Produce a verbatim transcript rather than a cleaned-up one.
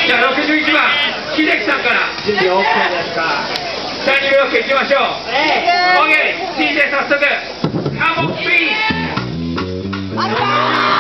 じゃあろくじゅういちばん秀樹さんから準備 OK ですか。 さんにんブロックいきましょう。 OK、 ティージェー 早速カモンピース。